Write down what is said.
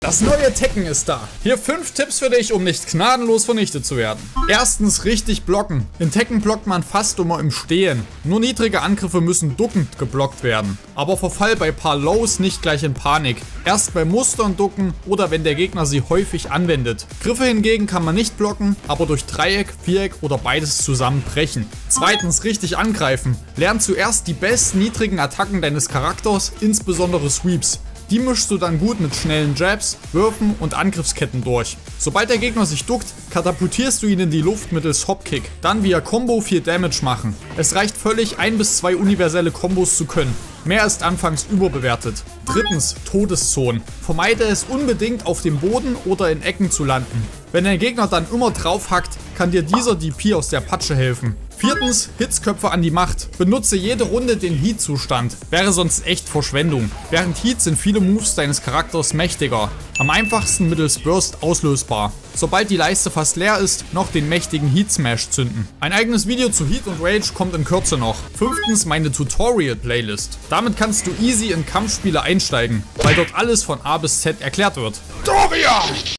Das neue Tekken ist da. Hier 5 Tipps für dich, um nicht gnadenlos vernichtet zu werden. Erstens, richtig blocken. In Tekken blockt man fast immer im Stehen. Nur niedrige Angriffe müssen duckend geblockt werden. Aber verfall bei paar Lows nicht gleich in Panik. Erst bei Mustern ducken oder wenn der Gegner sie häufig anwendet. Griffe hingegen kann man nicht blocken, aber durch Dreieck, Viereck oder beides zusammen brechen. Zweitens, richtig angreifen. Lern zuerst die besten niedrigen Attacken deines Charakters, insbesondere Sweeps. Die mischst du dann gut mit schnellen Jabs, Würfen und Angriffsketten durch. Sobald der Gegner sich duckt, katapultierst du ihn in die Luft mittels Hopkick. Dann via Combo viel Damage machen. Es reicht völlig 1 bis 2 universelle Kombos zu können. Mehr ist anfangs überbewertet. Drittens, Todeszonen. Vermeide es unbedingt auf dem Boden oder in Ecken zu landen. Wenn dein Gegner dann immer drauf hackt, kann dir dieser DP aus der Patsche helfen. Viertens, Hitzköpfe an die Macht. Benutze jede Runde den Heat-Zustand. Wäre sonst echt Verschwendung. Während Heat sind viele Moves deines Charakters mächtiger. Am einfachsten mittels Burst auslösbar. Sobald die Leiste fast leer ist, noch den mächtigen Heat Smash zünden. Ein eigenes Video zu Heat und Rage kommt in Kürze noch. Fünftens, meine Tutorial-Playlist. Damit kannst du easy in Kampfspiele einsteigen, weil dort alles von A bis Z erklärt wird. Doria!